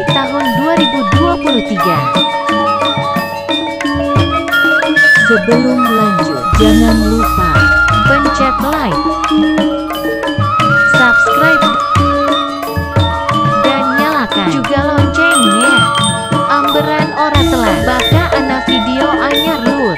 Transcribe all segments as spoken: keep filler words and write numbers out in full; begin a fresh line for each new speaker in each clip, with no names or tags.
tahun dua ribu dua puluh tiga.
Sebelum lanjut, jangan lupa
pencet like, subscribe, dan nyalakan juga loncengnya. Amberan ora telat baka ana video anyar lur.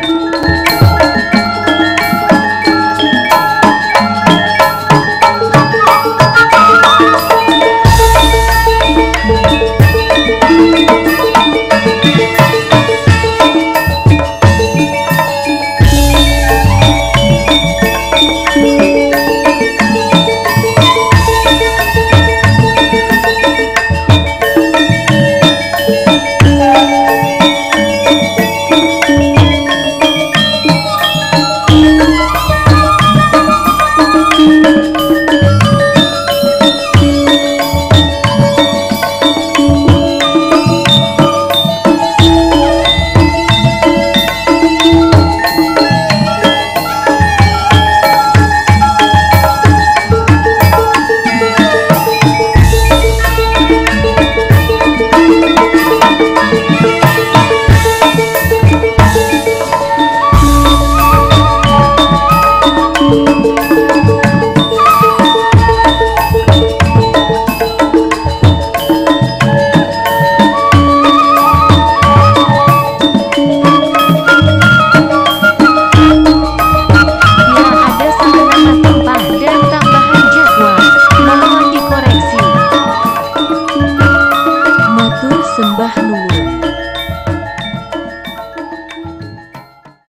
sembah nu